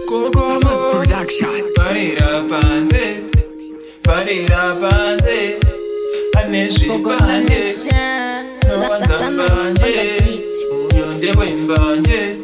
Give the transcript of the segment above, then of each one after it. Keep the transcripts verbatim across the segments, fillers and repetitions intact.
Summers production. Parira panze, parira panze, aneshi panze, no one's panze, uyonde wembanje.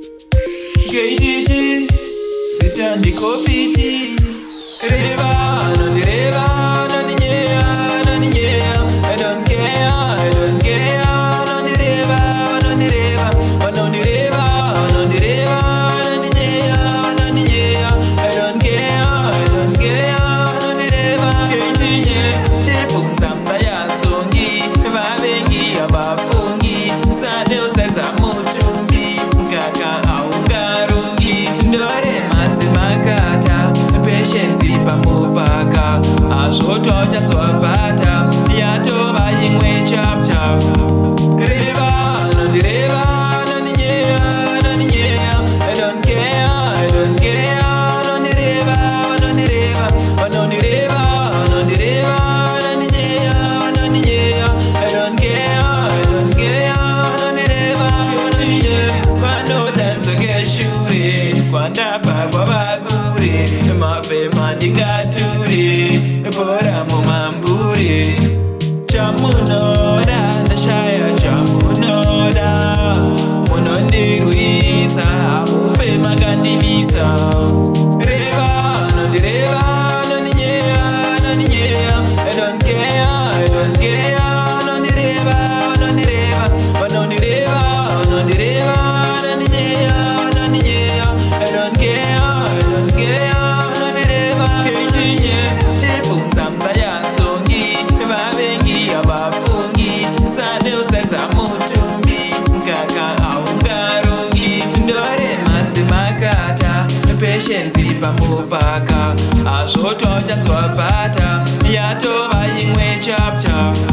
Gejiji, sitandi Koffie. Reva, Vanondireva, Vanondireva, Vanondireva. I don't care, I don't care. Vanondireva, Vanondireva, Vanondireva, Vanondireva, Vanondireva, Vanondireva. I don't care, I don't care. Vanondireva, Gejiji, chepunza msaya songi, vabengi abafungi, sade useza mutumbi, kaka aungarungi, ndore masimakata, patience pamupaka, azvotwa uchatswabata, yatova imwe chapter. Reva, Vanondireva, Vanondireva, Vanondireva. I don't care, I don't care. Vanondireva, Vanondireva, Vanondireva, Vanondireva, Vanondireva, Vanondireva. I don't care, I don't care. Vanondireva, Vanondireva. Vanodanza keshure, kwandapa kwavagure, mafema ndingature, bora mumambure. Chamunoda, ndashaya chamunoda, munondirwisa, ufema kandimisa. Reva, Vanondireva, Vanondireva, Vanondireva. I don't care, I don't care. Vanondireva, Vanondireva, Vanondireva, Vanondireva, Vanondireva, Vanondireva. I don't care, I don't care. Vanondireva, Gejiji, chepunza msaya songi, vabengi abafungi, sade useza mutumbi, kaka aungarungi, ndore masimakata, patience pamupaka, azvotwa uchatswabata, yatova imwe chapter.